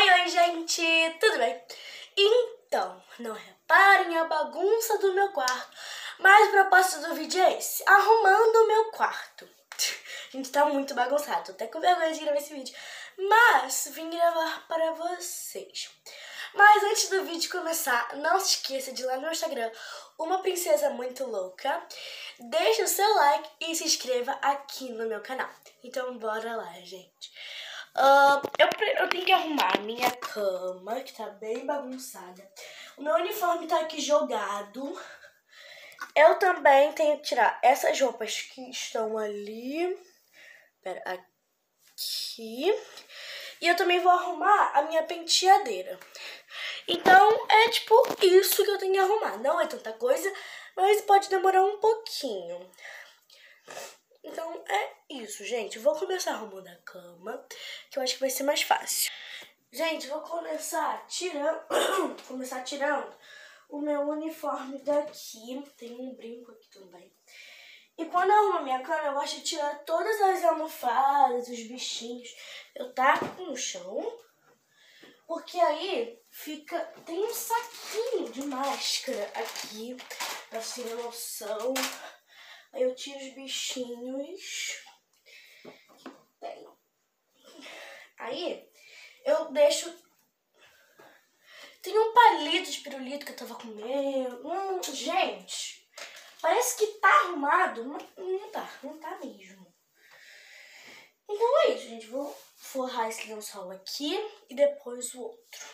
Oi, gente, tudo bem? Então, não reparem a bagunça do meu quarto, mas o propósito do vídeo é esse, arrumando o meu quarto. Gente, tá muito bagunçado, tô até com vergonha de gravar esse vídeo, mas vim gravar para vocês. Mas antes do vídeo começar, não se esqueça de ir lá no meu Instagram, Uma Princesa Muito Louca. Deixa o seu like e se inscreva aqui no meu canal. Então bora lá, gente. Eu tenho que arrumar a minha cama, que tá bem bagunçada. O meu uniforme tá aqui jogado. Eu também tenho que tirar essas roupas que estão ali. Pera, aqui. E eu também vou arrumar a minha penteadeira. Então, é tipo isso que eu tenho que arrumar. Não é tanta coisa, mas pode demorar um pouquinho. Então, é isso, gente. Vou começar arrumando a cama, que eu acho que vai ser mais fácil. Gente, vou começar tirando o meu uniforme daqui. Tem um brinco aqui também. E quando eu arrumo a minha cama, eu gosto de tirar todas as almofadas, os bichinhos. Eu taco no chão, porque aí tem um saquinho de máscara aqui, pra você ter noção. Aí eu tiro os bichinhos que tem. Aí eu deixo... Tem um palito de pirulito que eu tava comendo. Gente, parece que tá arrumado, mas não tá mesmo. Então é isso, gente. Vou forrar esse lençol aqui e depois o outro.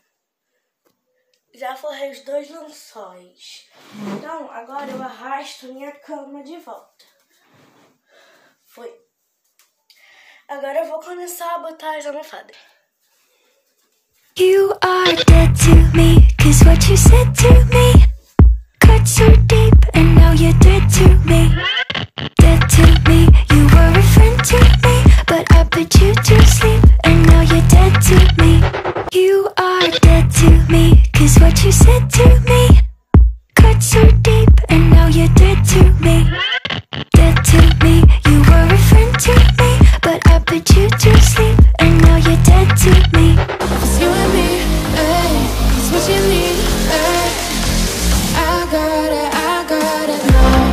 Já forrei os dois lençóis. Então, agora eu arrasto minha cama de volta. Foi. Agora eu vou começar a botar as almofadas. You are dead to me, 'cause what you said to me cut so deep, and now you're dead to me. Dead to me, you were a friend to me, but I put you to sleep, and now you're dead to me. You are dead to me, 'cause what you said to me cut so deep, and now you're dead to me. Dead to me, you were a friend to me, but I put you to sleep, and now you're dead to me. It's you and me, hey, it's what you need, hey. I got it now.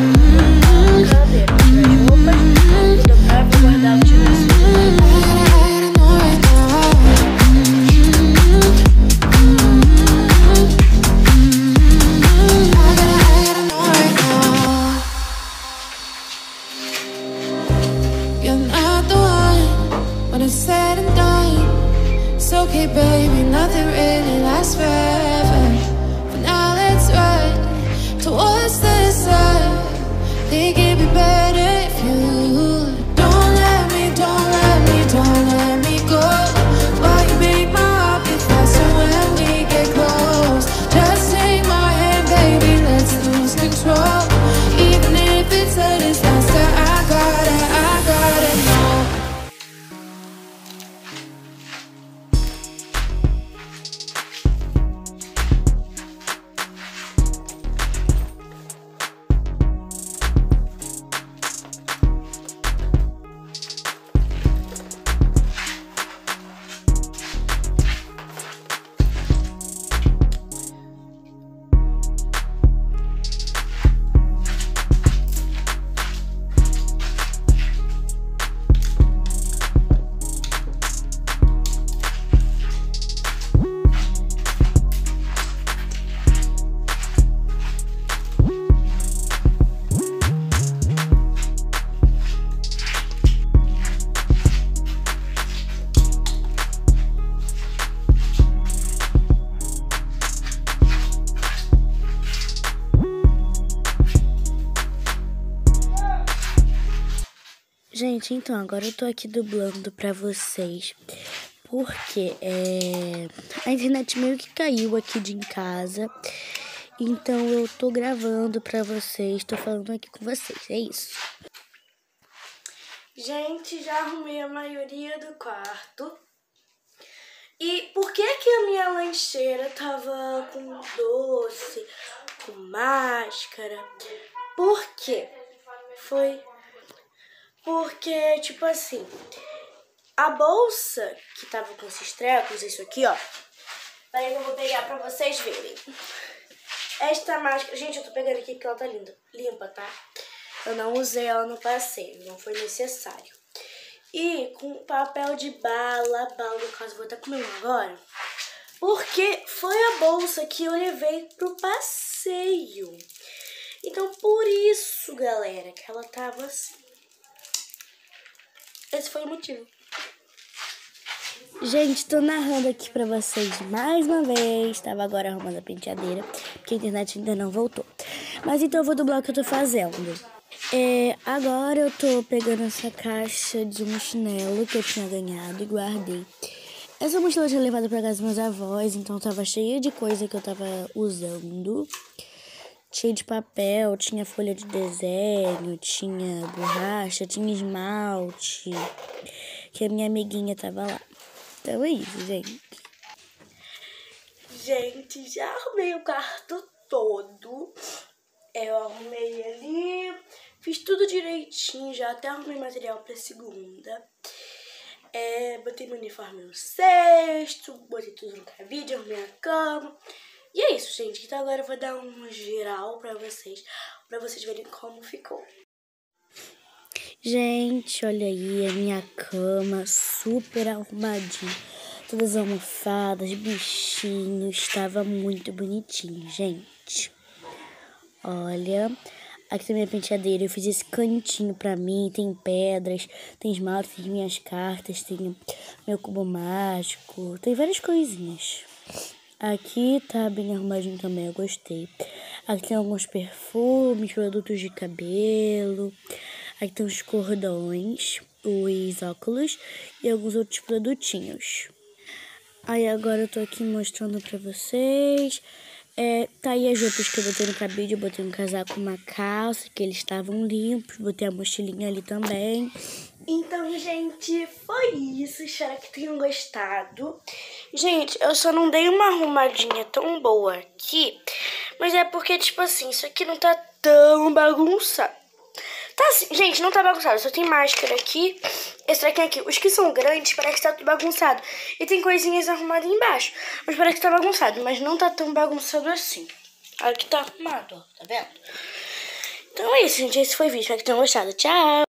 You're not the one when it's said and done. It's okay, baby, nothing really lasts forever. But now let's run towards the sun. Think it'd be better if you don't let me go. Why you make my heart beat faster when we get close? Just take my hand, baby, let's lose control. Even if it's a disaster, I got it now. Gente, então, agora eu tô aqui dublando pra vocês, porque a internet meio que caiu aqui de em casa, então eu tô gravando pra vocês, tô falando aqui com vocês, é isso. Gente, já arrumei a maioria do quarto. E por que a minha lancheira tava com doce, com máscara? Por quê? Porque, tipo assim, a bolsa que tava com esses trecos, isso aqui, ó. Peraí que eu vou pegar pra vocês verem. Esta máscara, gente, eu tô pegando aqui porque ela tá limpa, tá? Eu não usei ela no passeio, não foi necessário. E com papel de bala, no caso, vou até comer uma agora. Porque foi a bolsa que eu levei pro passeio. Então, por isso, galera, que ela tava assim. Esse foi o motivo. Gente, tô narrando aqui pra vocês mais uma vez. Tava agora arrumando a penteadeira, porque a internet ainda não voltou. Mas então eu vou dublar o que eu tô fazendo. Agora eu tô pegando essa caixa de um chinelo que eu tinha ganhado e guardei. Essa mochila eu tinha levado pra casa dos meus avós, então tava cheia de coisa que eu tava usando. Cheia de papel, tinha folha de desenho, tinha borracha, tinha esmalte, que a minha amiguinha tava lá. Então é isso, gente. Gente, já arrumei o quarto todo. Eu arrumei ali, fiz tudo direitinho, já até arrumei material pra segunda. Botei meu uniforme no cesto, botei tudo no cabide, arrumei a cama. E é isso, gente. Então agora eu vou dar um geral pra vocês verem como ficou. Gente, olha aí a minha cama super arrumadinha. Todas as almofadas, bichinhos, estava muito bonitinho, gente. Olha, aqui tem minha penteadeira, eu fiz esse cantinho pra mim, tem pedras, tem esmalte, tem minhas cartas, tem meu cubo mágico, tem várias coisinhas. Aqui tá bem arrumadinho também, eu gostei. Aqui tem alguns perfumes, produtos de cabelo. Aqui tem os cordões, os óculos e alguns outros produtinhos. Aí agora eu tô aqui mostrando pra vocês. Tá aí as roupas que eu botei no cabide. Eu botei um casaco, uma calça, que eles estavam limpos. Botei a mochilinha ali também. Então, gente, foi isso. Espero que tenham gostado. Gente, eu só não dei uma arrumadinha tão boa aqui. Mas é porque, tipo assim, isso aqui não tá tão bagunçado. Tá assim, gente, não tá bagunçado. Só tem máscara aqui, esse daqui aqui. Os que são grandes parece que tá tudo bagunçado. E tem coisinhas arrumadas embaixo. Mas parece que tá bagunçado, mas não tá tão bagunçado assim. Aqui tá arrumado, ó, tá vendo? Então é isso, gente. Esse foi o vídeo. Espero que tenham gostado. Tchau!